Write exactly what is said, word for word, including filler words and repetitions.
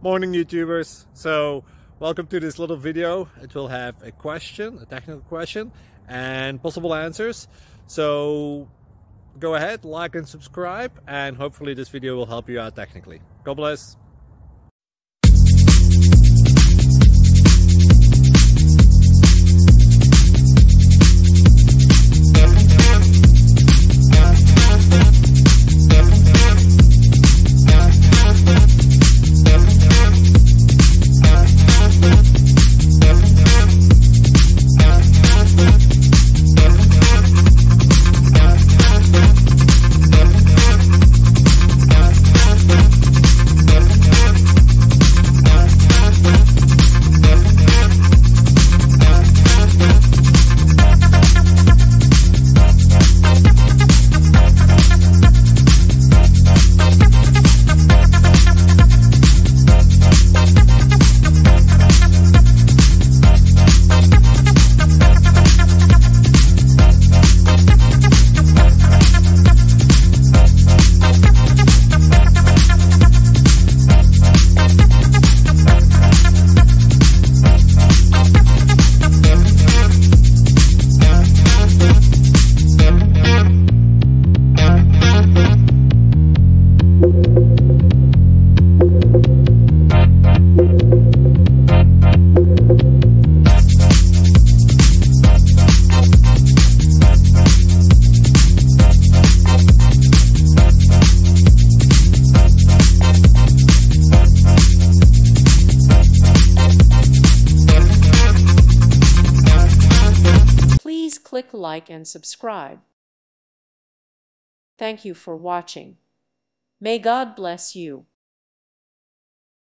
Morning YouTubers. So welcome to this little video. It will have a question, a technical question, and possible answers. So go ahead, like and subscribe, and hopefully this video will help you out technically. God bless. Please click like and subscribe. Thank you for watching. May God bless you.